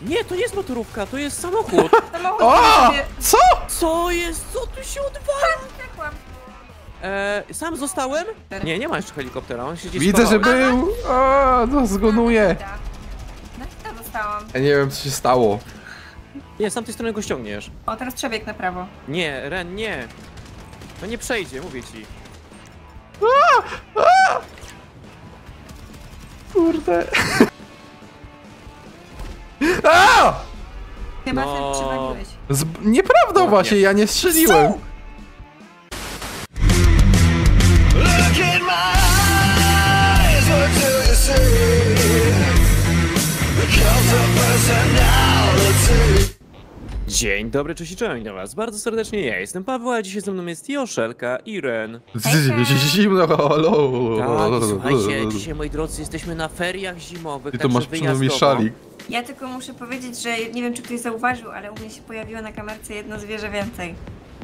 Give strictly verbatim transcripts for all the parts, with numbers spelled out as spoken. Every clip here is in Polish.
Nie, to nie jest motorówka, to jest samochód. Samochód O! sobie... Co? Co jest? Co tu się odwala? Uciekłam. E, sam zostałem? Nie, nie ma jeszcze helikoptera, on się gdzieś Widzę, że schował. był. O, no zgonuję. Na hita dostałam. Ja nie wiem, co się stało. Nie, z tamtej strony go ściągniesz. O, teraz przebieg na prawo. Nie, Ren, nie. To nie przejdzie, mówię ci. Kurde. A! Chyba No. no. przywaliłeś. Z... Nieprawda Ładnie. właśnie, ja nie strzeliłem. Look in my eyes, what do you see? The cult of personality. Dzień dobry, cześć i cześć do was. Bardzo serdecznie ja jestem Paweł, a dzisiaj ze mną jest Joszelka i Ren. Zimno, halo. Tak, słuchajcie, dzisiaj moi drodzy jesteśmy na feriach zimowych, I to także masz przynajmniej wyjazdowo. szalik. Ja tylko muszę powiedzieć, że nie wiem, czy ktoś zauważył, ale u mnie się pojawiło na kamerce jedno zwierzę więcej.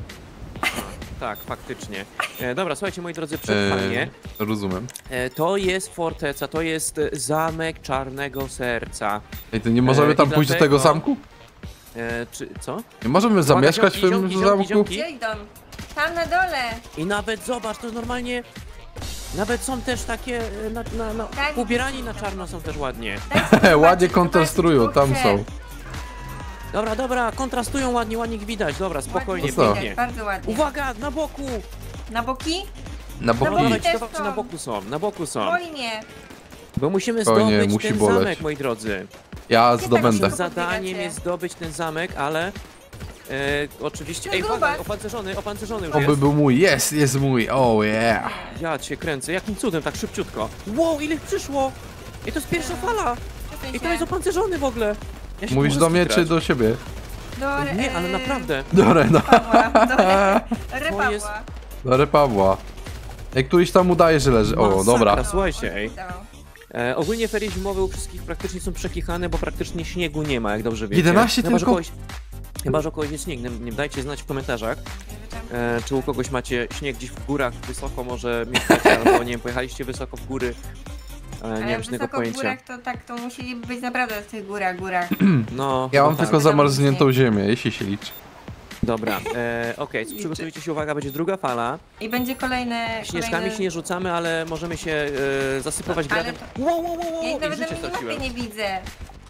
Tak, faktycznie. E, dobra, słuchajcie moi drodzy, przetrwanie. Eee, rozumiem. E, to jest forteca, to jest e, zamek Czarnego Serca. Ej, to nie możemy Eee, tam i pójść do dlatego- tego zamku? E, czy co? Nie możemy zamieszkać w tym ziomki, ziomki, zamku? ziomki. Gdzie idą? Tam na dole! I nawet zobacz, to normalnie... Nawet są też takie, e, na, na, na, Tak. ubierani na czarno są też ładnie. Daj sobie zobaczyć, Ładnie zobaczyć, kontrastują, kto tam chce. są. Dobra, dobra, kontrastują ładnie, ładnie ich widać. Dobra, spokojnie, Ładnie co? widać, pięknie. bardzo ładnie. Uwaga, na boku! Na boki? Na No boki. bo- Dawajcie, też dawajcie, są. na boku są, na boku są. Boli mnie. Bo musimy Spokojnie, zdobyć musi ten boleć. zamek, moi drodzy. Ja Gdzie zdobędę. tak się- Zadaniem podbiegacie. jest zdobyć ten zamek, ale... E, oczywiście... To Ej, grubas. uwaga, opancerzony, opancerzony już Oby jest. był mój. Jest, jest mój. Oh yeah. Ja cię kręcę, jakim cudem, tak szybciutko. Wow, ile ich przyszło! I to jest pierwsza fala! Przesuń I to się. jest opancerzony w ogóle! Ja się Mówisz muszę do mnie skitrać. czy do siebie? Do, Nie, ale e, naprawdę. Do Rena. Pawła. Do Re- Re To jest- Pawła. Do Repawła. Ej, któryś tam udaje, że leży. O, Masakra. dobra. Słuchajcie, ej. Dawał. E, ogólnie ferie zimowe u wszystkich praktycznie są przekichane, bo praktycznie śniegu nie ma, jak dobrze wiecie. jedenaście chyba, że tylko? kogoś, chyba, że u kogoś jest śnieg, nie, nie dajcie znać w komentarzach, e, czy u kogoś macie śnieg gdzieś w górach, wysoko może mieszkacie, albo nie wiem, pojechaliście wysoko w góry. E, nie Ale mam żadnego wysoko w pojęcia. górach to tak, to musieli być naprawdę w tych górach, górach. No, Ja no mam tak. tylko zamarzniętą ziemię, jeśli się liczy. Dobra, e, okej, przygotujcie się, uwaga, będzie druga fala. I będzie kolejne... Śnieżkami kolejne... się nie rzucamy, ale możemy się e, zasypywać Ale gradem. to- Wow, wow, wow, wow, Ja ich i nawet na życie minimapie straciłem. nie widzę.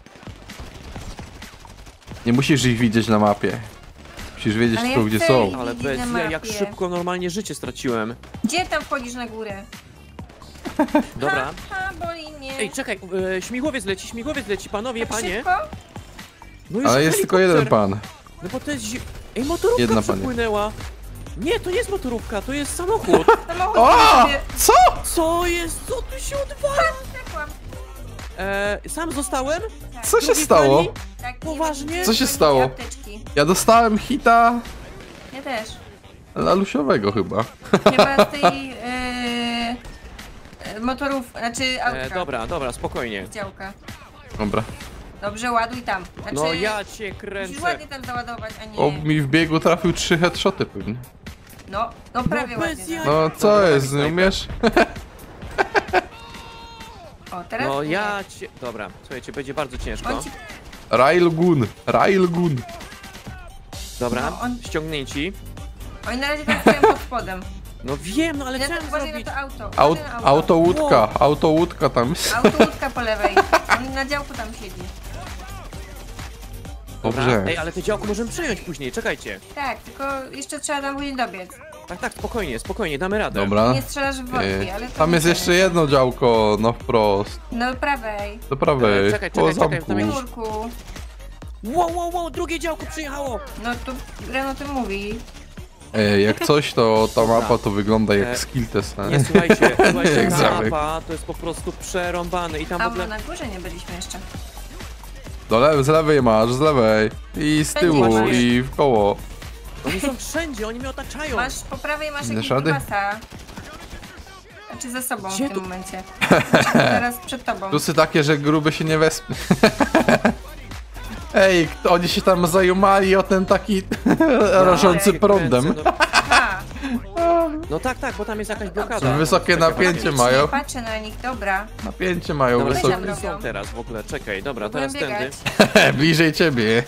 Nie musisz ich widzieć na mapie. Musisz wiedzieć Ale ja tylko, gdzie chcę są. ich- Ale Widzę bez na ja, jak mapie. szybko normalnie życie straciłem. Gdzie tam wchodzisz na górę? Dobra. Ha, ha, boli mnie. Ej, czekaj, e, śmigłowiec leci, śmigłowiec leci, panowie, Tak panie. szybko? No już Ale jest tylko jeden helikopter. pan. No bo to jest... zi- Ej, motorówka Jedna pani. przepłynęła. Nie, to nie jest motorówka, to jest samochód. Samochód O! sobie... Co? Co jest? Co tu się odwala? Uciekłam. E, sam zostałem? Co się Drugiej stało? fali? Tak, nie Poważnie? wiem, Co się nie stało? apteczki. Ja dostałem hita Ja też. lalusiowego chyba. Chyba z tej... E, e, motorów, znaczy autka. E, dobra, dobra, spokojnie. Działka. Dobra. Dobrze, ładuj tam. Znaczy, No ja cię musisz kręcę. ładnie tam załadować, a nie... O, mi w biegu trafił trzy headshoty pewnie. No, no prawie bez ładnie. jaj. No co Dobra, jest, nie snajper. umiesz? O, teraz No nie. ja cię... Dobra, słuchajcie, będzie bardzo ciężko. On ci... Railgun, Railgun. Dobra, No, on- ściągnięci. Oni na razie tam stoją pod spodem. No wiem, no ale co Ale mam uważaj na zrobić? to auto. Aut, uważaj na auto. autołódka, autołódka tam jest. Autołódka po lewej. On na działku tam siedzi. Dobra. Dobrze. Ej, ale te działko możemy przejąć później, czekajcie. Tak, tylko jeszcze trzeba tam później dobiec. Tak, tak, spokojnie, spokojnie, damy radę. Dobra. Nie strzelasz w worki, E, ale to Tam nie jest jeszcze koniec. jedno działko, no wprost. No prawej. Do prawej, E, czekaj, po czekaj, czekaj, zamku. tam jakiś- Murku. Wow, wow, wow, drugie działko przyjechało! No tu Ren o tym mówi. E, jak coś, to ta Dobra. mapa to wygląda E, jak skill test. nie? Nie, słuchajcie, słuchajcie, Jak ta zamek. mapa to jest po prostu przerąbane i tam w A ogóle... bo na górze nie byliśmy jeszcze. Do lewej, z lewej masz, z lewej. I z tyłu, Będzie. i w koło. Oni są wszędzie, oni mnie otaczają! Masz po prawej masz Dasz jakiegoś rady? grubasa. Znaczy za sobą Gdzie w tym tu? momencie. Znaczy, teraz przed tobą. Plusy takie, że gruby się nie wespnie. Ej, kto- oni się tam zajumali o ten taki rażący Ja prądem. Kręcę, no, Aha, No tak, tak, bo tam jest jakaś blokada. Wysokie Czekaj, napięcie poczekaj. mają. Nie patrzę na nich, dobra. Napięcie mają Dobra, Weź gdzie tam wysokie. oni robią. są teraz w ogóle? Czekaj, dobra, Próbuję teraz tędy. biegać. Bliżej ciebie.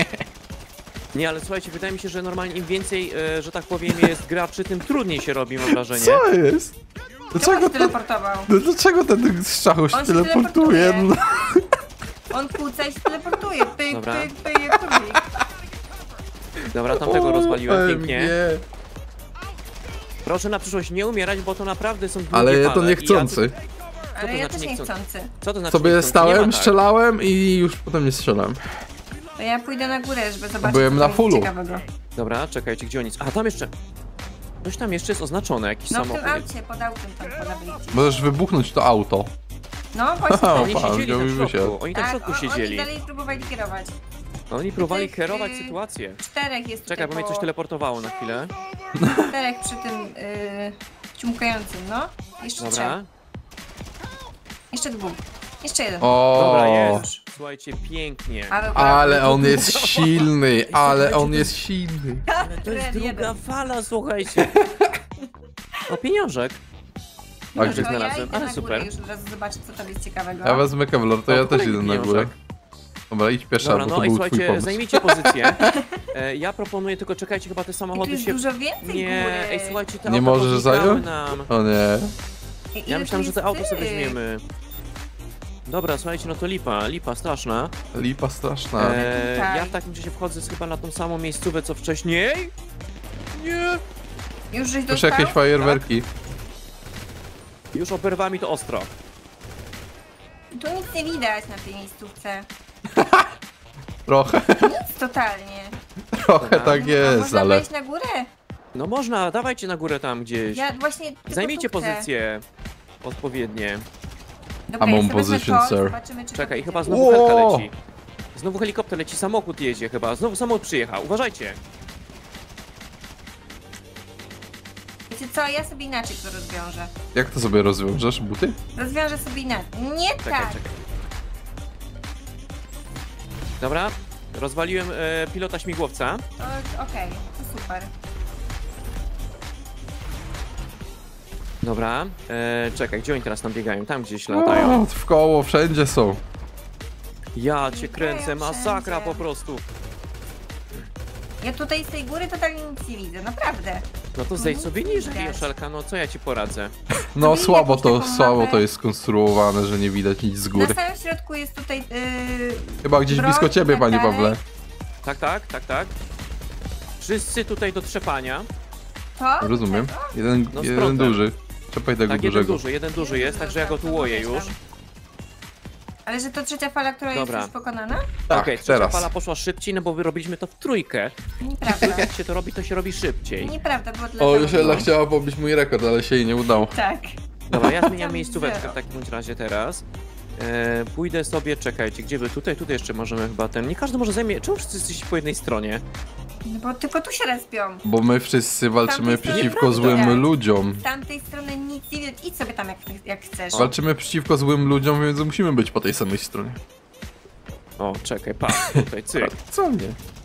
Nie, ale słuchajcie, wydaje mi się, że normalnie im więcej, e, że tak powiem, jest graczy, tym trudniej się robi, mam wrażenie. Co jest? Czemu Dlaczego się ten, teleportował? no dlaczego ten szachu się On się teleportuje? teleportuje. No. On kłóca i się teleportuje. Pyk, Dobra. pyk, pyk, jak turbik. Dobra, tamtego rozwaliłem pięknie. Nie. Proszę na przyszłość nie umierać, bo to naprawdę są długie Ale fale. to I niechcący. Ja Ale ja znaczy też niechcący? niechcący. tu... Co to znaczy Sobie niechcący? Nie stałem, ma tak. strzelałem i już potem nie strzelałem. To ja pójdę na górę, żeby zobaczyć, Byłem co na tam jest fullu. ciekawego. Dobra, czekajcie, gdzie oni... A, tam jeszcze... Coś tam jeszcze jest oznaczone, jakiś No w tym samochód. aucie, pod autem tam po lewej gdzieś. Możesz wybuchnąć to auto. No właśnie. Haha, tak. Oni Pan siedzieli wziął tam i w środku, wysiadł. oni tam w Tak, środku o- siedzieli. Oni dalej próbowali kierować. Oni próbowali Tych, kierować y, sytuację. Czterech jest Czekaj, bo tutaj mnie coś po... teleportowało na chwilę. Czterech przy tym yy, ciumkającym, no. Jeszcze Dobra. trzech. Jeszcze dwóch. Jeszcze jeden. Dobra, O, jest. Słuchajcie, pięknie. Ale, ale on jest silny, ale Słuchajcie, on to jest silny. Ale to jest Red druga jeden. fala, słuchajcie. O, pieniążek. A gdzie to znalazłem? Ja idę Ale na super. górę już od razu zobaczyć, co tam jest ciekawego. Ja wezmę Kevlar, to O, ja też kolejny idę na górę. pieniążek. Dobra, idź pierwsza, Dobra, bo no to i był twój słuchajcie, pomysł. zajmijcie pozycję. E, ja proponuję, tylko czekajcie, chyba te I tu samochody jest się... dużo więcej Nie, góry. ej, słuchajcie, te Nie auta możesz poznikały zająć? nam. O nie. Ej, Ja ile myślałem, tu że to jest auto sobie tych? weźmiemy. Dobra, słuchajcie, no to lipa, lipa straszna. Lipa straszna. E, Tutaj. ja w takim czasie wchodzę chyba na tą samą miejscówę, co wcześniej. Nie. Już żeś Już dostał? jakieś fajerwerki. Już oberwa mi to ostro. Tu nic nie widać na tej miejscówce. Trochę, Nic totalnie. trochę Dobra. tak A jest, można ale... wejść na górę? No można, dawajcie na górę tam gdzieś. Ja właśnie tylko Zajmijcie tu chcę. pozycje odpowiednie. Dobra, I'm ja on sobie wezmę position, to i sir. zobaczymy, czy Czekaj, to chyba będzie. znowu helka Ło! leci. Znowu helikopter leci, samochód jedzie chyba. Znowu samochód przyjechał, uważajcie. Wiecie co, ja sobie inaczej to rozwiążę. Jak to sobie rozwiążesz? Buty? Rozwiążę sobie inaczej. Nie Czekaj, tak! czekaj. Dobra, rozwaliłem e, pilota śmigłowca. To- Okej, to super. Dobra, e, czekaj, gdzie oni teraz tam biegają? Tam gdzieś latają. O, w koło, wszędzie są. Ja cię kręcę, masakra wszędzie. po prostu. Ja tutaj z tej góry totalnie nic nie widzę, naprawdę. No to zejdź sobie niżej, Widać. Joszelka, no co ja ci poradzę? No Zrobili słabo jakąś to, taką słabo mapę. to jest skonstruowane, że nie widać nic z Na góry. samym środku jest tutaj yy, Chyba gdzieś broń blisko i ciebie, tak panie dalej. Pawle. Tak, tak, tak, tak. Wszyscy tutaj do trzepania. To? Rozumiem. Tego? Jeden, No z jeden prądem. duży. Czepaj tego Tak, jeden dużego. duży, jeden duży jest, także ja go tu łoję już. Ale że to trzecia fala, która Dobra. jest już pokonana? Tak, Okej, trzecia teraz. fala poszła szybciej, no bo wy robiliśmy to w trójkę. Nieprawda. Jak się to robi, to się robi szybciej. Nieprawda, było dla O, tego. Josiela chciała pobić mój rekord, ale się jej nie udało. Tak. Dobra, ja zmieniam miejscóweczkę Zero. w takim bądź razie teraz. E, pójdę sobie, czekajcie, gdzie by tutaj, tutaj jeszcze możemy chyba ten... Nie każdy może zajmie... Czemu wszyscy jesteście po jednej stronie? No bo tylko tu się respią. Bo my wszyscy walczymy Tamtej strony przeciwko nie złym widać. ludziom. Z tamtej strony nic nie widać. Idź sobie tam jak, jak chcesz. Walczymy przeciwko złym ludziom, więc musimy być po tej samej stronie. O, czekaj, patrz, tutaj, cyk. Co nie?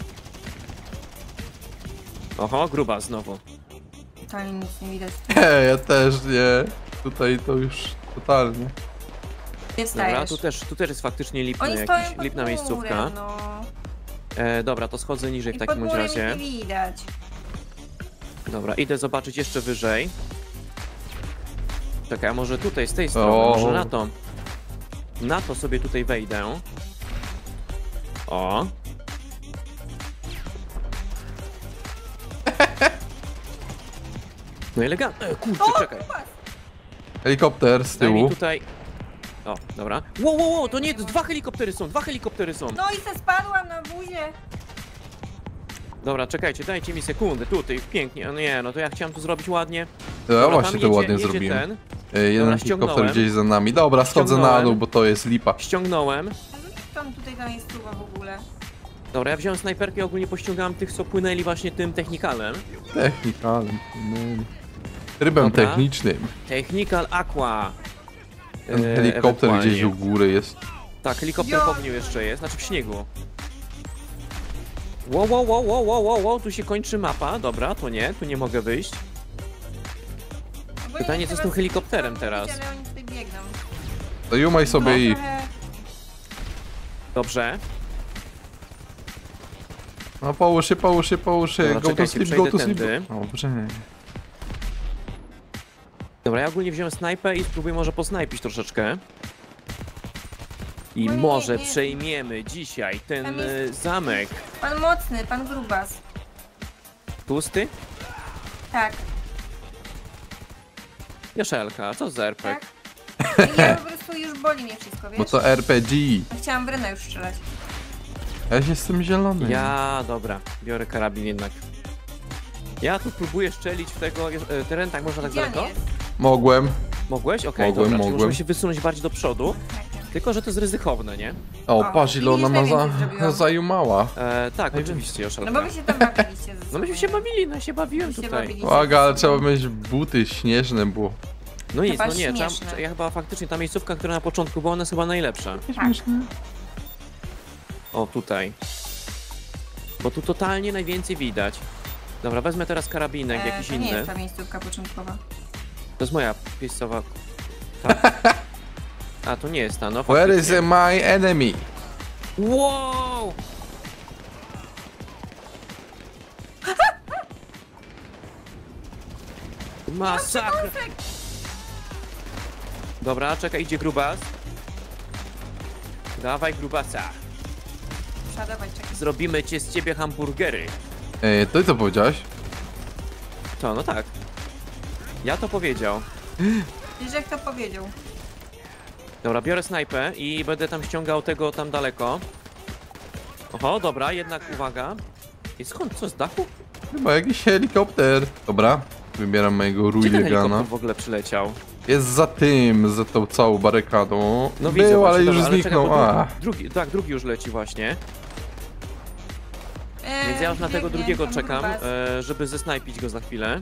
Oho, gruba znowu. Totalnie nic nie widać. Hej, ja też nie. Tutaj to już totalnie. Nie Dobra, wstajesz. tu też, tu też jest faktycznie lipny, Oni stoją jakiś, pod lipna murem, miejscówka. no. E, dobra, to schodzę niżej w I pod takim bądź murem razie. ich nie widać. Dobra, idę zobaczyć jeszcze wyżej. Czekaj, a może tutaj, z tej strony, O. może na to. Na to sobie tutaj wejdę. O. No elegancko. E, kurczę, czekaj. Helikopter z Daj mi tyłu. tutaj... O, dobra. Wow, wow, wow, to nie, dwa helikoptery są, dwa helikoptery są. No i se spadłam na buzie. Dobra, czekajcie, dajcie mi sekundę, tutaj, pięknie. O nie, no to ja chciałem tu zrobić ładnie. Ja Dobra, właśnie tam to jedzie, ładnie jedzie zrobiłem. ten. E, Jeden Dobra, helikopter ściągnąłem. gdzieś za nami. Dobra, schodzę na Ściągnąłem. dół, bo to jest lipa. Ściągnąłem. A tam tutaj ta miejscowa w ogóle. Dobra, ja wziąłem snajperkę i ogólnie pościągałem tych, co płynęli właśnie tym technikalem. Technikalem. mm. Rybem Dobra. technicznym. Technical Aqua. Ten e, helikopter ewentualnie. gdzieś u góry jest. Tak, helikopter Jo. w ogniu jeszcze jest, znaczy w śniegu. Wow, wow, wow, wow, wow, wow, wow, tu się kończy mapa. Dobra, to nie, tu nie mogę wyjść. Bo Pytanie, nie co z chcę tym was helikopterem wtrącić, teraz? Ale oni tutaj biegną. To jumaj sobie No, ich. trochę... Dobrze. No połóż się, połóż się, połóż się. Dobra, Go to czekajcie, sleep, go przejdę to sleep. tędy. O, poczekaj. Dobra, ja ogólnie wziąłem snajpę i spróbuję może posnajpić troszeczkę. I No nie, może nie. przejmiemy dzisiaj ten Tam jest- e, zamek. Pan mocny, pan grubas. Tłusty? Tak, Joszelka, co za R P G? tak. I ja po prostu już boli mnie wszystko, wiesz? Bo to R P G. Chciałam w Rena już strzelać. Ja się z tym zielony. Ja, dobra, biorę karabin jednak. Ja tu próbuję szczelić w tego e, teren, tak można tak Gdzie on daleko? jest? Mogłem. Mogłeś? Okej, Mogłem, dobra, czyli mogłem. możemy się wysunąć bardziej do przodu. Tak. Tylko, że to jest ryzykowne, nie? O, O, patrz ile ona widzisz, ma za, najwięcej zrobiłam. zajumała. E, tak, oczywiście, Joszelka. No bo wy się tam bawiliście ze sobą. No myśmy się bawili, no ja się bawiłem Wy się tutaj. bawiliście Uwaga, ze ale sobą. trzeba mieć buty śnieżne, bo... No nic, Chyba no nie, trzeba, śmieszne. ja chyba faktycznie ta miejscówka, która na początku była, ona jest chyba najlepsza. Tak. O, tutaj. Bo tu totalnie najwięcej widać. Dobra, wezmę teraz karabinek E, jakiś to nie inny. jest ta miejscówka początkowa. To jest moja miejscowa... Tak. A, to nie jest ta, no Where is faktycznie. my enemy? Wow! Masakra! Dobra, czekaj, idzie grubas. Dawaj grubasa. Trzeba dawać, czekaj. Zrobimy cię z ciebie hamburgery. Ej, ty co powiedziałeś? To, no tak. Ja to powiedział. Wiesz jak to powiedział? Dobra, biorę snajpę i będę tam ściągał tego tam daleko. Oho, dobra, jednak uwaga. I skąd? Co, z dachu? Chyba jakiś helikopter. Dobra, wybieram mojego Gdzie ten Ruilegana. helikopter w ogóle przyleciał? Jest za tym, za tą całą barykadą. No widzę Był, ale właśnie, już dobra, ale zniknął. czekaj, bo A, drugi, drugi, tak, drugi już leci właśnie. E, Więc ja już na tego biegnie drugiego tam czekam, grubas. e, żeby zesnajpić go za chwilę.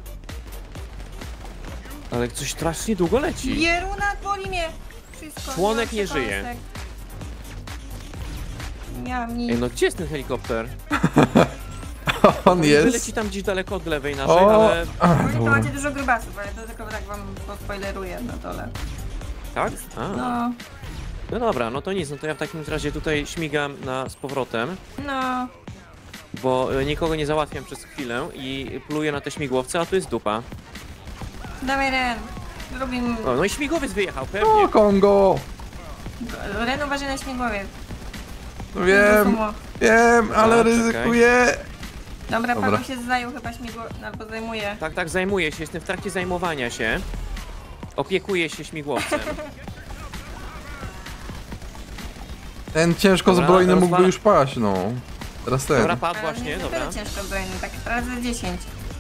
Ale coś strasznie długo leci. Jeruna, boli mnie! Wszystko. Członek miałam nie żyje. przekąsek. Miałam nic. Ej, no gdzie jest ten helikopter? on Niby jest. leci tam gdzieś daleko od lewej naszej, O, ale... a, Bo to dobra. macie dużo grubasów, ale to tylko tak wam pospoileruję na dole. Tak? A, No, no dobra, no to nic, no to ja w takim razie tutaj śmigam na, z powrotem, no. bo e, nikogo nie załatwiam przez chwilę i pluję na te śmigłowce, a tu jest dupa. Dawaj Ren. Robimy... O, no i śmigłowiec wyjechał, O, pewnie. Kongo! Ren uważaj na śmigłowiec. No wiem, Sumo. wiem, ale A, ryzykuję. Dobra, Dobra. Paweł się zajął chyba śmigło... albo zajmuje. Tak, tak, zajmuję się, jestem w trakcie zajmowania się. Opiekuję się śmigłowcem. Ten ciężko Dobra, zbrojny mógłby rozwala- już paść, no. Teraz ten. Dobra, padł Ale właśnie, nie dobra. tyle ciężko zbrojny, tak razy dziesięć.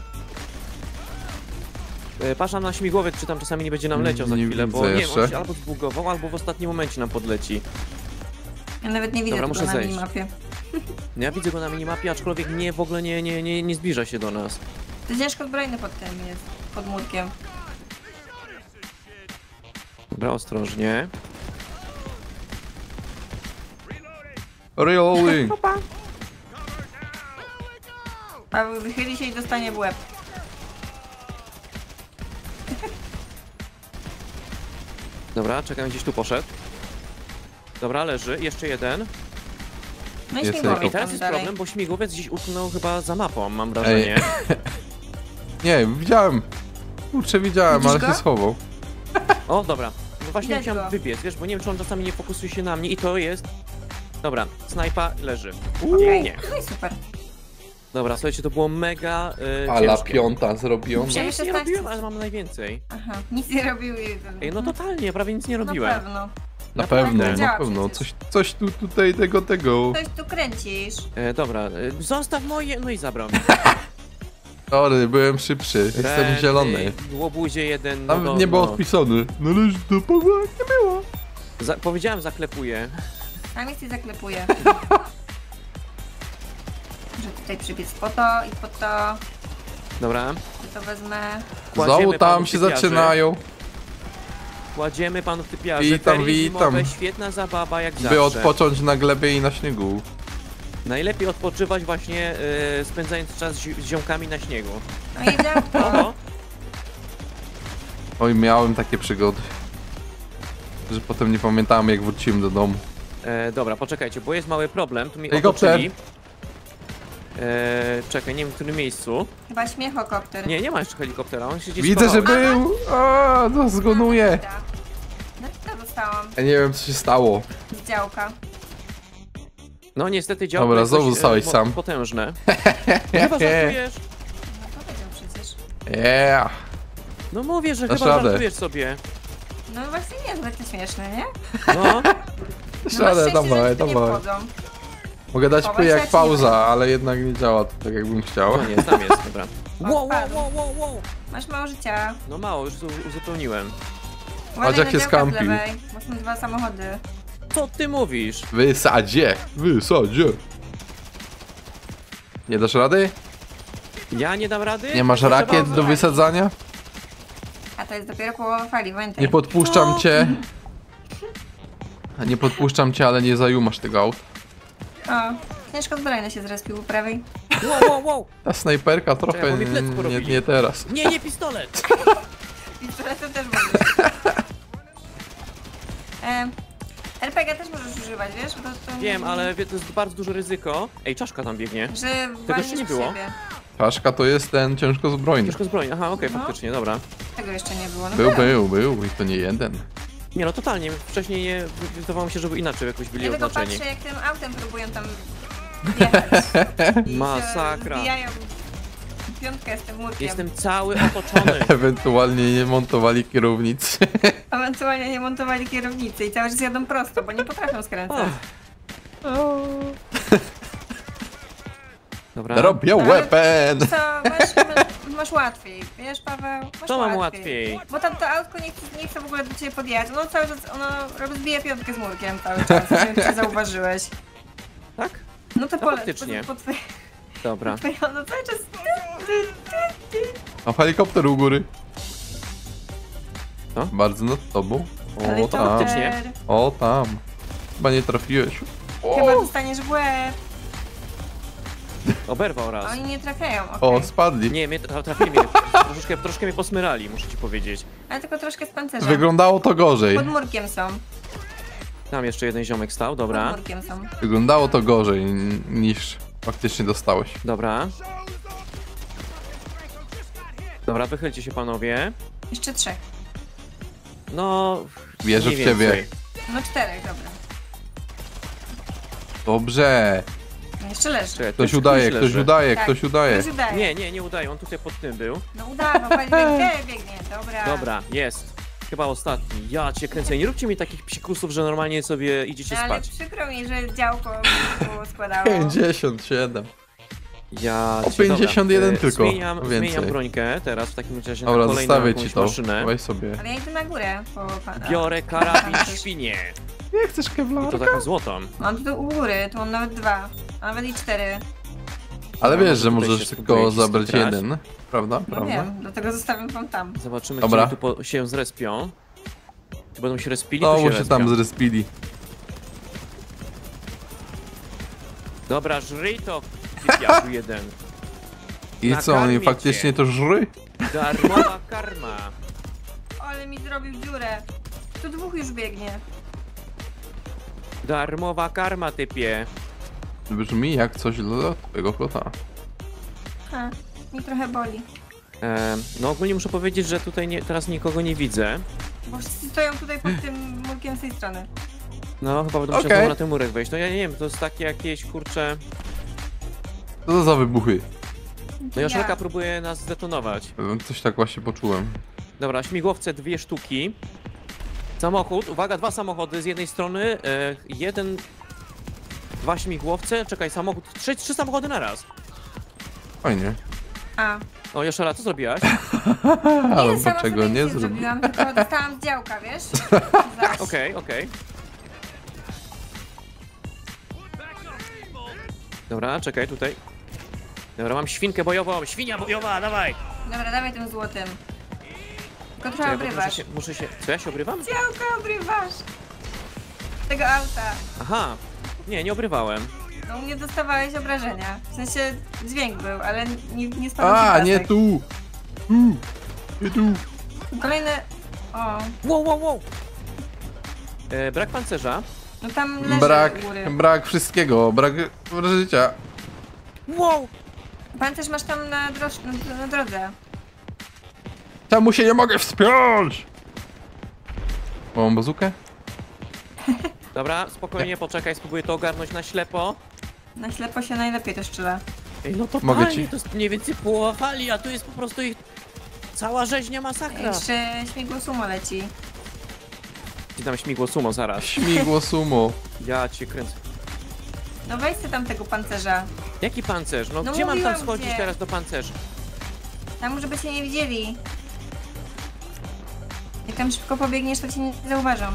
E, Patrzam na śmigłowiec, czy tam czasami nie będzie nam leciał za Nie chwilę, bo widzę nie wiem, on jeszcze. się albo zbugował, albo w ostatnim momencie nam podleci. Ja nawet nie widzę Dobra, tego muszę na zejść. minimapie. Ja widzę go na minimapie, aczkolwiek nie, w ogóle nie, nie, nie, nie zbliża się do nas. To ciężko zbrojny pod tym jest, pod murkiem. Dobra, ostrożnie. Reloading. Paweł wychyli się i dostanie w łeb. Dobra, czekam, gdzieś tu poszedł. Dobra, leży, jeszcze jeden. No i Jest śmigłowiec I teraz tam jest dalej. problem, bo śmigłowiec gdzieś utknął chyba za mapą, mam wrażenie. Nie, widziałem. Kurczę, widziałem, Widzisz ale go? się schował. O, dobra. No właśnie Widać musiałem go. wybiec, wiesz, bo nie wiem, czy on czasami nie fokusuje się na mnie i to jest... Dobra, snajpa leży. Okej. Nie. No i super. Dobra, słuchajcie, to było mega yy, Ala ciężkie. piąta zrobiona. Ja nic nie szesnaście. robiłem, ale mam najwięcej. Aha, nic nie robił i... Ej, no totalnie, prawie nic nie Na robiłem. pewno. Na pewno, tak na działa pewno. przecież. Coś, coś tu, tutaj, tego, tego. Coś tu kręcisz. E, dobra, e, zostaw moje, no i zabrał mi. Sorry, byłem szybszy. Jestem Rety, zielony. Łobuzie jeden, no, Nawet no, nie było no. odpisane. Należy do Pawła, nie było. Za, powiedziałem, zaklepuję. A mnie się zaklepuje. Że tutaj przybiec po to i po to. Dobra, To wezmę. Kładziemy Znowu tam panów się typiarzy. zaczynają. kładziemy panów typiarzy. Witam, Ferie witam. zimowe, świetna zabawa jak By zawsze. odpocząć na glebie i na śniegu. Najlepiej odpoczywać właśnie e, spędzając czas z, zi- z ziomkami na śniegu. No i działa. Oho, Oj, miałem takie przygody. Że potem nie pamiętałem, jak wróciłem do domu. E, dobra, poczekajcie, bo jest mały problem. Tu mi Helikopter. otoczyli. E, czekaj, nie wiem w którym miejscu. Chyba śmiechokopter. Nie, nie ma jeszcze helikoptera, on się gdzieś Widzę, że schował. był! A, to zgonuje! No to dostałam Ja nie wiem, co się stało. z działka. No niestety działko Dobra, jest znowu dość, zostałeś e, mo- sam. potężne. Chyba żartujesz? No powiedział przecież. Yeah. No mówię, że Dasz chyba radę. żartujesz sobie. No właśnie nie jest takie śmieszne, nie? No, No Radę, masz szczęście, dawaj, że tu nie dawaj. wchodzą. Mogę dać Chować play się jak nie pauza, ale jednak nie działa to tak, jakbym chciał. no nie, tam jest, dobra. Wow, wow, Odpadł. wow, wow, wow. Masz mało życia. No mało, już u- uzupełniłem. Uważaj jak na się działka z skampił. lewej, bo są dwa samochody. Co ty mówisz? Wysadzie! Wysadzie! Nie dasz rady? Ja nie dam rady? Nie masz Trzeba rakiet do uważać. wysadzania? A to jest dopiero połowa fali, pamiętaj. Nie podpuszczam Co? cię. Nie podpuszczam cię, ale nie zajumasz tego auta. O, ciężko zbrojny się zrespił po prawej. Wow, wow, wow. Ta snajperka trochę Czekaj, bo mi plecku nie, nie, porobili. nie teraz. Nie, nie pistolet. Pistoletem też możesz. e, er pe gie też możesz używać, wiesz? Bo to Wiem, ale wie, to jest bardzo duże ryzyko. Ej, czaszka tam biegnie. Że jeszcze walniesz nie w było. siebie. Czaszka to jest ten ciężko zbrojny. Ciężko zbrojnie. Aha, okej, No. faktycznie, dobra. Tego jeszcze nie było. No Był, był, był i to nie jeden. Nie no, totalnie. Wcześniej nie, wydawało mi się, żeby inaczej jakoś byli Ja tylko oznaczeni. patrzę, jak tym autem próbują tam wjechać. I się Masakra. Wbijają piątkę z tym murkiem. Jestem cały otoczony. Ewentualnie nie montowali kierownicy. Ewentualnie nie montowali kierownicy i cały czas jadą prosto, bo nie potrafią skręcać. Dobra. Robię Ale- weapon! Co, masz, masz, masz łatwiej, wiesz Paweł? Masz Co mam łatwiej? Bo tam to autko nie chce, nie chce w ogóle do ciebie podjechać. Ono cały czas, ono rozbija piątkę z murkiem cały czas, nie wiem czy zauważyłeś. Tak? No to No pole, faktycznie. po, po twoje, Dobra. twoje, ono cały czas... A helikopter u góry. Co? Bardzo nad tobą. O tam. faktycznie. O tam. Chyba nie trafiłeś. Chyba O, dostaniesz w łeb. Oberwał raz. Oni nie trafiają, okej. o spadli. Nie, mnie tra- trafili mnie. Troszeczkę, troszkę mnie posmyrali, muszę ci powiedzieć. Ale tylko troszkę z pancerza. Wyglądało to gorzej. Pod murkiem są. Tam jeszcze jeden ziomek stał, Pod dobra. murkiem są. Wyglądało to gorzej n- niż faktycznie dostałeś. Dobra. Dobra, wychylcie się panowie. Jeszcze trzech. No... Wierzę mniej w ciebie. więcej. No czterech, dobra. Dobrze. Jeszcze leży. Czekaj, Ktoś tu udaje, leży. ktoś udaje, Tak. ktoś udaje. Już udaje. Nie, nie, nie udaje, on tutaj pod tym był. No udawał, pani biegnie, biegnie, dobra. Dobra, jest. Chyba ostatni. Ja cię kręcę. Nie róbcie mi takich psikusów, że normalnie sobie idziecie No, ale spać. przykro mi, że działko było składało. pięćdziesiąt siedem. Ja O, cię, pięćdziesiąt jeden dobra. tylko, Zmieniam, więcej. zmieniam brońkę teraz w takim razie Dobra, na kolejną zostawię jakąś ci to. maszynę. Weź sobie. Ale ja idę na górę po pana. Biorę karabin Pancerz. świnie. Nie chcesz I to kevlarka? taką złotą. Mam tu u góry, tu mam nawet dwa, a nawet i cztery. Ale Dobra, wiesz, że może tutaj możesz się tylko spróbuję zabrać skitrać. jeden. Prawda? No Prawda? wiem, dlatego zostawiam wam tam. Zobaczymy, Dobra. gdzie tu po, się zrespią. Czy będą się respili, No, to się mu się respią. tam zrespili. Dobra, żryj to, typiarzu jeden. I co, Nakarmię oni cię. faktycznie to żry? Darmowa karma. Ale mi zrobił dziurę. Tu dwóch już biegnie. Darmowa karma, typie. Brzmi jak coś dla twojego kota. Ha, mi trochę boli. E, no ogólnie muszę powiedzieć, że tutaj nie, teraz nikogo nie widzę. Bo wszyscy stoją tutaj pod tym murkiem z tej strony. No, chyba będę Okej. musiał znowu na ten murek wejść. No ja nie wiem, to jest takie jakieś, kurcze... Co to za wybuchy? No Joszelka próbuje nas zdetonować. Coś tak właśnie poczułem. Dobra, śmigłowce dwie sztuki. Samochód, uwaga, dwa samochody z jednej strony, e, jeden... Dwa śmigłowce, czekaj, samochód, trzy, trzy samochody na raz. Fajnie. A, O, Joszela, co zrobiłaś? Ale nie, sama czego sobie nie nic zrobił? zrobiłam, tylko dostałam z działka, wiesz? Zaś. Okej, okej. Dobra, czekaj, tutaj. Dobra, mam świnkę bojową, świnia bojowa, dawaj! Dobra, dawaj tym złotym. Tylko trochę Czekaj, bo muszę obrywasz. się, muszę się... Co, ja się obrywam? Działka obrywasz! Tego auta. Aha, nie, nie obrywałem. No u mnie dostawałeś obrażenia. W sensie dźwięk był, ale nie, nie spadł A, ci nie pasek. tu! Tu! Nie tu! Kolejne O, Wow, wow, wow! E, brak pancerza. no tam leży Brak, u góry. brak wszystkiego, brak życia. Wow! Pancerz masz tam na, droż, na, na drodze. Czemu się nie mogę wspiąć? Mam bazukę? Dobra, spokojnie, poczekaj, spróbuję to ogarnąć na ślepo. Na ślepo się najlepiej to strzela. Ej, no Mogę totalnie, ci. to jest mniej więcej połowa fali, a tu jest po prostu ich cała rzeźnia masakra. Jeszcze śmigło sumo leci. Ci tam śmigło sumo zaraz. Śmigło sumo. Ja cię kręcę. No weź sobie tam tego pancerza. Jaki pancerz? No, No gdzie mam tam mówiłam, schodzić gdzie. teraz do pancerza? Tam, żeby cię nie widzieli. Jak tam szybko pobiegniesz, to cię nie zauważą.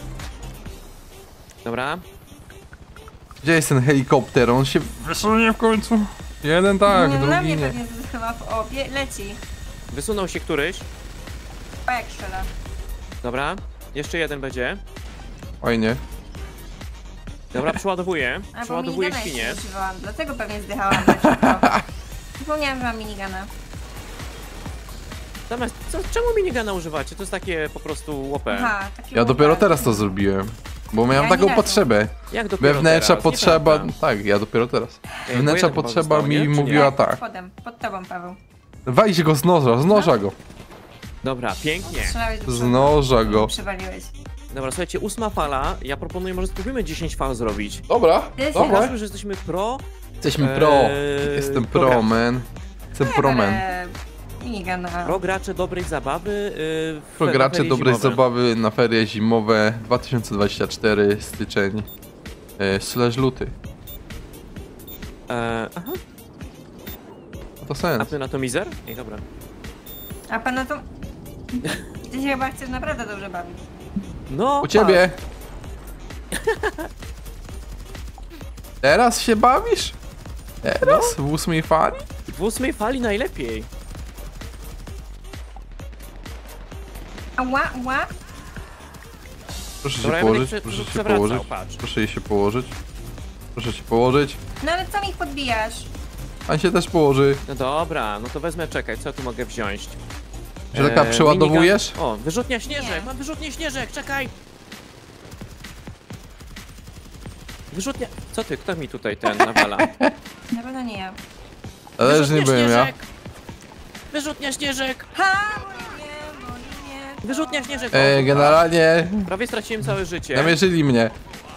Dobra. Gdzie jest ten helikopter? On się wysunie w końcu. Jeden tak, nie, no na mnie drugi nie. pewnie z- chyba w obie leci. Wysunął się któryś. O jak strzela. Dobra. Jeszcze jeden będzie. Fajnie. Dobra, przeładowuję. A bo Przeładowuję minigana świnię. jeszcze używałam, dlatego pewnie zdychałam tak szybko. Zapomniałam, że mam minigana. Zamiast, co, czemu minigana używacie? To jest takie po prostu łopę. Aha, taki Ja dopiero łopek. teraz to zrobiłem. Bo miałem Ja taką nie razu. potrzebę. Jak dopiero Wewnętrzna teraz? potrzeba. Nieprawda. Tak, ja dopiero teraz. Ej, Wewnętrzna bo jeden potrzeba chyba mi został, nie? Czy nie? mówiła Tak, tak. Podem, pod tobą, Paweł. Weź go z noża, z noża go. Dobra, pięknie. Strzelałeś do Z przodu. noża go. Przewaliłeś. Dobra, słuchajcie, ósma fala. Ja proponuję, może spróbujmy dziesięć fal zrobić. Dobra, Jest dobra. Zobaczmy, że jesteśmy pro. Jesteśmy pro. Eee, Jestem dobra. pro, man. Jestem pro, man. Eee, Minigana. Pro gracze dobrej zabawy. Yy, w Pro gracze ferie dobrej zimowe. zabawy na ferie zimowe dwa tysiące dwudziesty czwarty styczeń e, slash luty. Eee, aha, To a sens. ty na to mizer? Nie, dobra. A pana to... Ty się chyba chcesz naprawdę dobrze bawić. No, U ciebie. Teraz się bawisz? Teraz? W ósmej fali? patrz, w ósmej fali najlepiej. Ała, ała. Proszę Dobra, się ja będę położyć, prze- proszę się przewracał, położyć. patrz. Proszę jej się położyć. Proszę się położyć. No ale co mi ich podbijasz? Pan się też położy. No dobra, no to wezmę, czekaj, co tu mogę wziąć? Że taka Eee, przeładowujesz? minigun- O, wyrzutnia śnieżek, Nie. mam wyrzutnię śnieżek, czekaj! Wyrzutnia... Co ty, kto mi tutaj ten nawala? Na pewno nie ja. Ale że nie Wyrzutnia byłem ja. śnieżek! Wyrzutnia śnieżek! Ha, boli mnie, boli mnie. to- Wyrzutnia śnieżek! O, E, generalnie prawie straciłem całe życie. namierzyli mnie.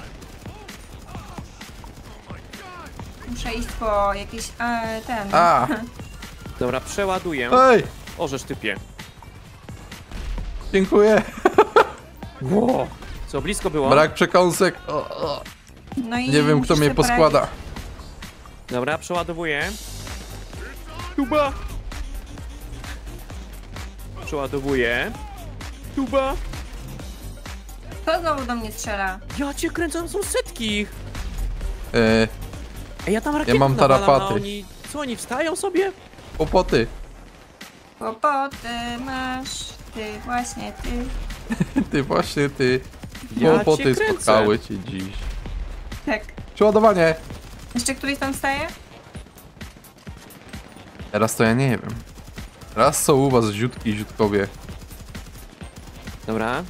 Muszę iść po jakiś, e, ten... A. Dobra, przeładuję. Ej, Orzesz typie. dziękuję. Wow. Co, blisko było? Brak przekąsek. O, o. No i Nie wiem kto musisz mnie sobie poskłada. Dobra, przeładowuję. Tuba! Przeładowuję. Tuba! poradzić. Kto znowu do mnie strzela? Ja cię kręcę, tam są setki ich. E, Ej, ja tam rakietę mam nawalam, tarapaty. a oni... Co, oni wstają sobie? kłopoty. Kłopoty masz, ty, właśnie ty. Ty właśnie ty. Ja Kłopoty cię kręcę. spotkały cię dziś. Tak. Przeładowanie. Jeszcze któryś tam staje? Teraz to ja nie wiem. Raz są u was ziutki i ziutkowie. Dobra.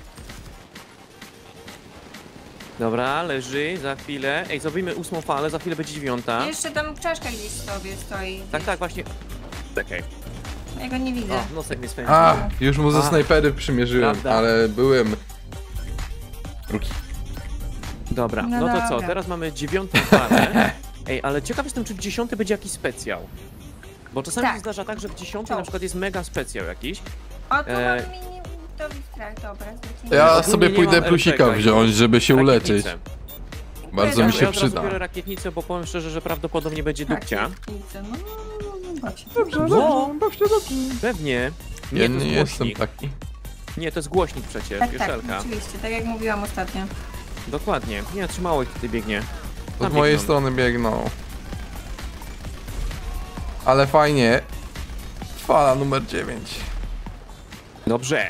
Dobra, leży, za chwilę. Ej, zrobimy ósmą falę, za chwilę będzie dziewiąta. Jeszcze tam czaszka gdzieś sobie stoi. Tak, tak, właśnie. Czekaj. Ja go nie widzę. O, nosek mnie swędzi. A, już mu ze A. snajpery przymierzyłem, Prawda. ale byłem... Ruki. Dobra, no, No to co, dobra. teraz mamy dziewiątą falę. Ej, ale ciekaw jestem, czy w dziesiątej będzie jakiś specjał. Bo czasami Tak. się zdarza tak, że w dziesiątej To. na przykład jest mega specjał jakiś. O, tu E, mam mini... To strach, dobra. zwrócimy. Ja ogólnie sobie nie pójdę mam plusika R P G, wziąć, żeby się uleczyć. Rakietnicę. Bardzo mi Ja się od razu przyda. biorę rakietnicę, bo powiem szczerze, że prawdopodobnie będzie dupcia. Rakietnicę, No, no, no, baw się. Dobrze, No. dobrze, dobrze. Pewnie. Nie, Ja to jest nie jestem głośnik. taki. Nie, to jest głośnik przecież, Tak, tak, Joszelka. oczywiście, tak jak mówiłam ostatnio. Dokładnie. Nie, trzymało ich tutaj biegnie. To Tam z mojej biegną. strony biegną. Ale fajnie. Fala numer dziewięć. Dobrze.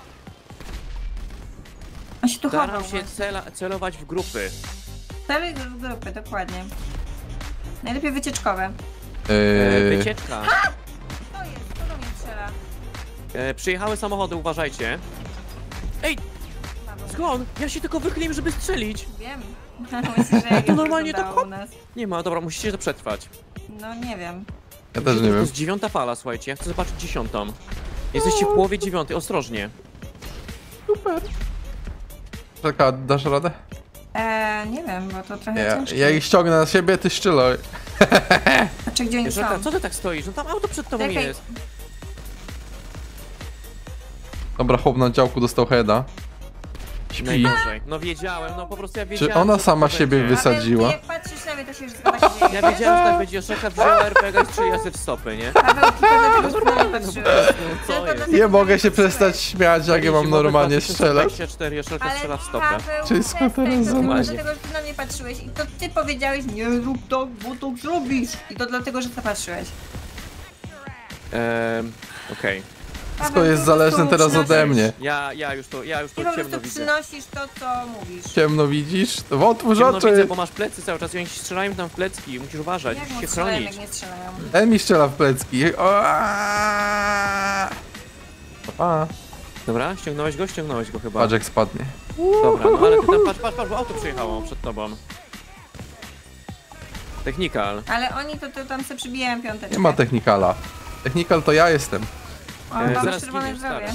On się tu chował Staram się właśnie. cela, celować w grupy. Cały w grupy, dokładnie. Najlepiej wycieczkowe. E, Eee, wycieczka. To jest, kto do mnie strzela? E, przyjechały samochody, uważajcie. Ej, skąd? Ja się tylko wychyliłem, żeby strzelić. Wiem. Myślisz, że jak To normalnie to wyglądało hop. u nas. Nie ma, dobra, musicie to przetrwać. No nie wiem. Ja też nie To wiem. jest dziewiąta fala, słuchajcie, ja chcę zobaczyć dziesiątą. Jesteście w połowie dziewiątej, ostrożnie. Super. Czeka, dasz radę? Eee, nie wiem, bo to trochę Ja, ciężkie. ja ich ściągnę na siebie, ty szczylo. Znaczy, gdzie oni są? Joszelka, co ty tak stoisz? No tam auto przed tobą Czekaj. jest. Dobra, chłop na działku dostał heada. Śpi. Najgorzej. No wiedziałem, no po prostu ja Czy wiedziałem. ona że to sama będzie. siebie Paweł, wysadziła? ty jak patrzysz na mnie, to się wszystko tak dzieje. Ja wiedziałem, że tak będzie. Joszelka wzięła R P G i strzeliła sobie w stopy, nie? Paweł, tylko dlatego, że na mnie patrzyłeś. Co Tylko jest? dlatego, Nie że mogę na się mnie przestać patrzyłeś. śmiać, jak ja mam normalnie strzelać. dwadzieścia cztery, Joszelka Ale strzela w stopę. Paweł, Wszystko przestań, teraz to tylko zobaczy. dlatego, że ty na mnie patrzyłeś i to ty powiedziałeś, nie rób to, bo to zrobisz. I to dlatego, że ty patrzyłeś. Ehm, okej. Wszystko jest zależne teraz ode mnie. Ja, ja już to, ja już Ty to po ciemno prostu widzę. przynosisz to, co mówisz. Ciemno widzisz? To otwórz Ciemno widzę, oczy. bo masz plecy cały czas i oni się strzelają tam w plecki. Musisz uważać, Jak musisz mu się strzelają, chronić. jak nie strzelają? Ten mi strzela w plecki. O, aaa. Pa. Dobra, ściągnąłeś go? Ściągnąłeś go chyba. Patrz jak spadnie. Dobra, no ale ty tam patrz, patrz, patrz, bo auto przyjechało przed tobą. Technikal. Ale oni to, to tam sobie przybijają piąteczkę. Nie ma technikala. Technikal to ja jestem. O, E, mam zaraz czerwone zginiesz, zdrowie.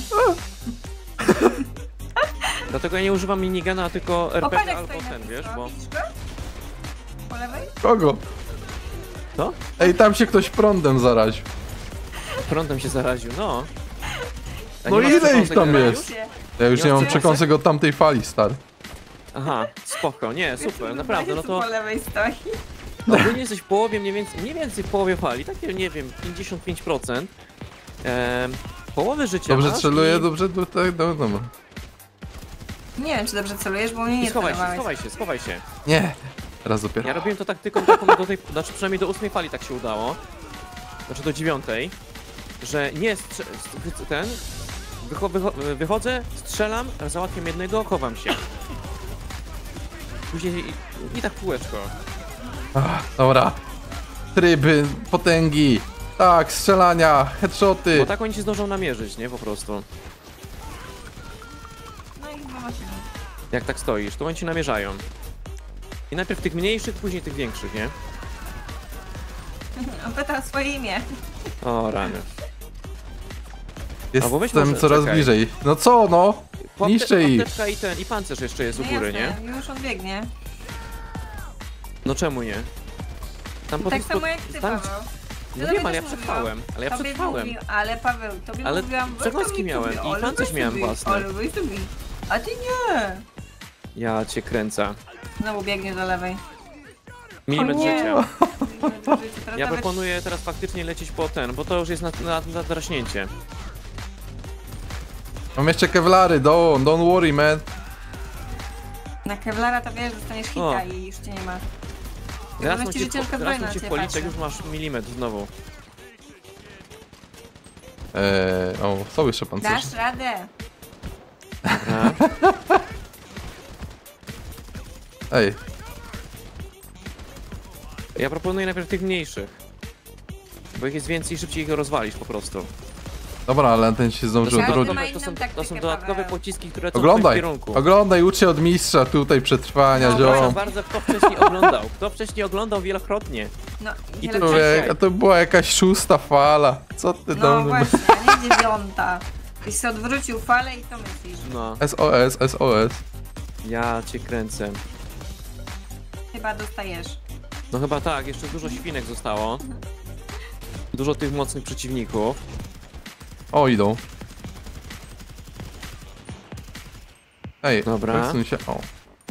Dlatego ja nie używam minigana, tylko R O, P patrz G jak albo stoi na ten, wiesz, blisko. bo... Widzisz go? Po lewej? Kogo? Co? Ej, tam się ktoś prądem zaraził. Prądem się zaraził, no. A No nie masz ile przekąsek ich tam na jest? radiu? Ja już Nie nie ma mam przekąsek? przekąsek od tamtej fali, stary. Aha, spoko, nie, super, naprawdę, no to Po lewej stoi. ogólnie jesteś w połowie, mniej więcej, mniej więcej w połowie fali, takie, nie wiem, pięćdziesiąt pięć procent. Ehm, połowę życia Dobrze masz strzeluję, i... dobrze, do, tak, do, dobra. Nie wiem, czy dobrze celujesz, bo mnie I nie schowaj się, celowałeś. schowaj się, schowaj się. Nie, teraz dopiero. Ja robiłem to taktyką taką do tej, znaczy przynajmniej do ósmej fali tak się udało. Znaczy do dziewiątej. Że nie strze- st- ten... Wycho wycho wychodzę, strzelam, załatwiam jednego, chowam się. Później i, i tak kółeczko. Ach, dobra. Tryby, potęgi. Tak, strzelania, headshoty. Bo tak oni się zdążą namierzyć, nie? Po prostu. No i chyba masz. Jak tak stoisz, to oni się namierzają. I najpierw tych mniejszych, później tych większych, nie? On pytał swoje imię. O, rany. Albo weź Jestem może- coraz czekaj. bliżej. No co, no? Po Niszczę apte- ich. apteczka i ten, i pancerz jeszcze jest u No góry, jasne, nie? już on biegnie. No czemu nie? Tam po Tak tych- samo jak ty, tam- Paweł. No Tobie wiem, ale ja też przetrwałem. mówiłam. Ale ja Tobie przetrwałem. Mówił, ale Paweł, tobie Ale mówiłam... przekąski weź to mi miałem sobie, i ale pancerz weź miałem sobie, własny. Ale weź sobie. A ty nie. Ja cię kręcę. Znowu biegnie do lewej. Milimetr O nie. życia. Teraz Ja nawet- proponuję teraz faktycznie lecieć po ten, bo to już jest na, na, na draśnięcie. Mam jeszcze kewlary, don't, don't worry, man. Na Kevlara to wiesz, dostaniesz hita O. i już cię nie ma. Raz właściwie cię, w- ciężka raz zbrojna cię w cię policzek, patrzy. już masz milimetr znowu. Eee, o, są jeszcze pancerze. Dasz radę. Dobra. Ej, Ja proponuję najpierw tych mniejszych. Bo ich jest więcej, szybciej ich rozwalisz po prostu. dobra, ale ten się To zdążył są, Każdy odwrócić. ma dodatkowe, to, są, inną to są taktykę, dodatkowe Paweł. pociski, które co w Oglądaj, twoim kierunku. oglądaj, ucz się od mistrza tutaj przetrwania, No, Proszę ziom. bardzo, kto wcześniej oglądał? Kto wcześniej oglądał wielokrotnie? No, I wiele to wcześniej. Człowiek, a to była jakaś szósta fala. Co ty No tam... właśnie, a nie dziewiąta. Byś się odwrócił falę i to myślisz. No, S O S, S O S. ja cię kręcę. Chyba dostajesz. No chyba tak, jeszcze dużo świnek zostało. Dużo tych mocnych przeciwników. O, idą. Ej, Dobra. przesuń się. O,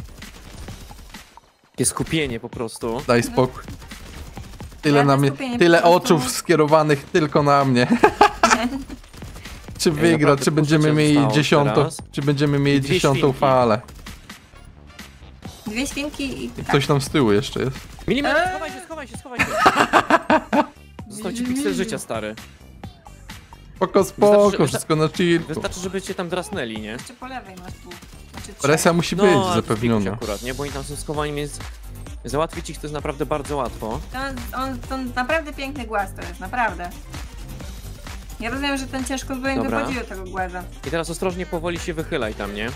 Takie skupienie po prostu. daj spokój. Tyle Ja na na mnie, skupienie tyle po prostu- oczów skierowanych tylko na mnie. Czy wygra, naprawdę czy pół będziemy życia mieli zostało dziesiątą, teraz. czy będziemy mieli Dwie dziesiątą świnki. falę. Dwie świnki i... I ktoś tam z tyłu jeszcze jest. Milimetr, Eee. schowaj się, schowaj się, schowaj się. Został ci piksel życia, stary. Spoko, spoko, Wystarczy, że- wszystko na chillku. Wystarczy, żeby cię tam drasnęli, nie? Jeszcze po lewej masz tu. Znaczy trzech. Presja musi być ale to zbikuś zapewniona. akurat, nie? Bo oni tam są schowani, więc załatwić ich to jest naprawdę bardzo łatwo. To on, on, to naprawdę piękny głaz to jest, naprawdę. Ja rozumiem, że ten ciężko zbrojny Dobra. dochodzi do tego głaza. I teraz ostrożnie, powoli się wychylaj tam, nie?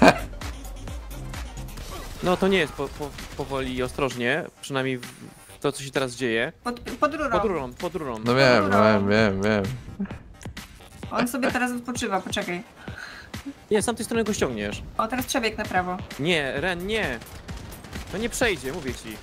No to nie jest po, po, powoli i ostrożnie, przynajmniej w, w to, co się teraz dzieje. Pod, pod rurą. Pod rurą, pod rurą. No wiem, Dobra. wiem, wiem, wiem. On sobie teraz odpoczywa, poczekaj. Nie, z tamtej strony go ściągniesz. O, teraz przebieg na prawo. Nie, Ren, nie. No nie przejdzie, mówię ci.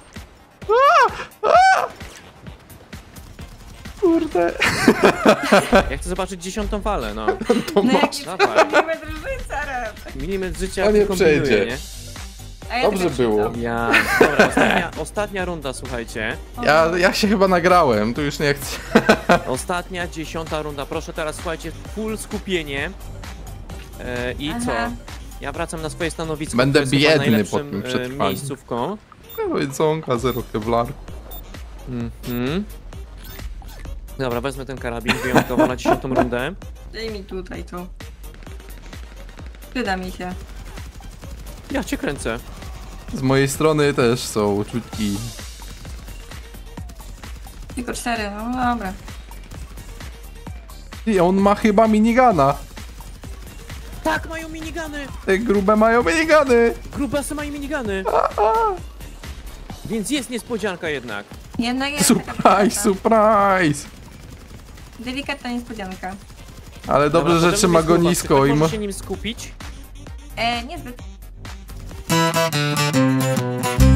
Kurde. Ja chcę zobaczyć dziesiątą falę, no. No jaki Dawaj. milimetr życia, Ren. Milimetr życia A nie kombinuje, przejdzie. nie? A ja Dobrze tego było. czytam. Ja. Dobra, ostatnia, ostatnia runda, słuchajcie. Ja, ja się chyba nagrałem, tu już nie chcę. Ostatnia, dziesiąta runda. Proszę teraz, słuchajcie, full skupienie. E, I Aha. co? Ja wracam na swoje stanowisko. Będę które jest chyba biedny najlepszym, po tym e, przetrwaniu. miejscówką. Jedzonka, zero kevlaru. Mhm. Dobra, wezmę ten karabin wyjątkowo na dziesiątą rundę. Daj mi tutaj tu. Przyda mi się. Ja cię kręcę. Z mojej strony też są czutki. Tylko cztery, no dobra. I on ma chyba minigana. Tak, mają minigany! Te grube mają minigany. Grubasy mają minigany! Więc jest niespodzianka jednak. Jednak jest taka Surprise, surprise. delikatna niespodzianka. Ale dobrze, Dobra, że potem trzyma mówię, go słuchaj, nisko czy i tak ma... możesz się nim skupić? E, niezbyt.